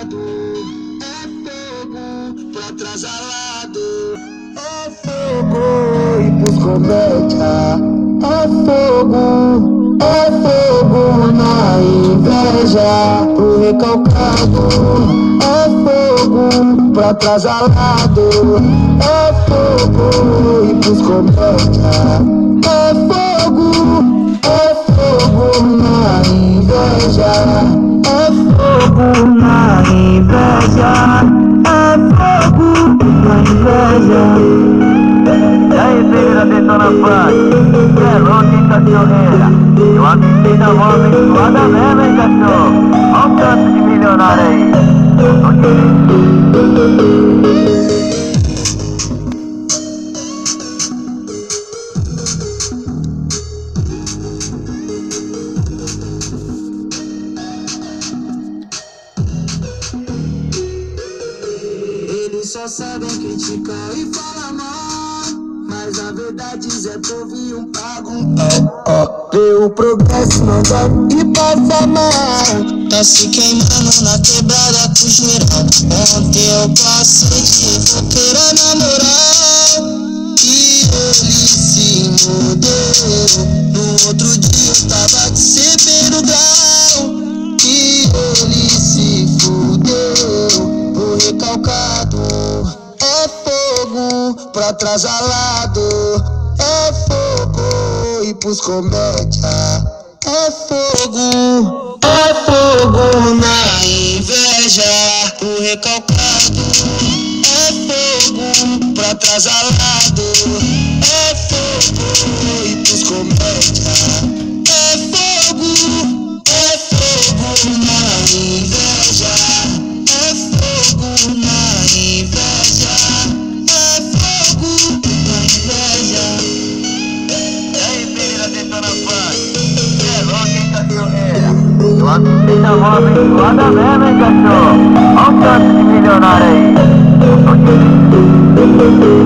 calcado, é fogo pro atrasalado, é fogo e pros comédia, é fogo na inveja, pro recalcado, é fogo pro atrasalado, é fogo e pros comédia, é fogo na inveja, é fogo na inveja, é fogo na inveja. E aí, filho da Detona Funk, cê é louco, hein, cachorreira? Eu avistei da mão abençoada mesmo, hein, cachorro? Olha o tanto de milionário aí. Eles só sabem criticar e falar mal, mas a verdade é povo e um pago. Vê o progresso não dá e passa mal. Tá se queimando na quebrada com geral. Ontem eu passei de roqueira na moral e ele se mudou. No outro dia eu tava de CB no grau e ele se fudeu. O recalcado é fogo pro atrasalado, é fogo e pros comédia, é fogo na inveja, pro recalcado, é fogo pro atrasalado, é fogo e pros comédia, é fogo na inveja, é fogo na inveja, é fogo na inveja. E aí, filho da Detona Funk, cê é louco, hein, cachorreira? Eu avistei da mão abençoada mesmo, hein, cachorro? Olha o tanto de milionário aí.